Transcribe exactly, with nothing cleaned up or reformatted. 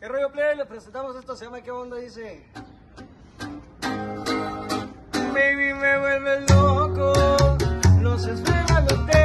¿Qué rollo, play? Le presentamos esto, se llama ¿Qué onda? Dice... Baby, me vuelve loco, los esfuerzos los tengo.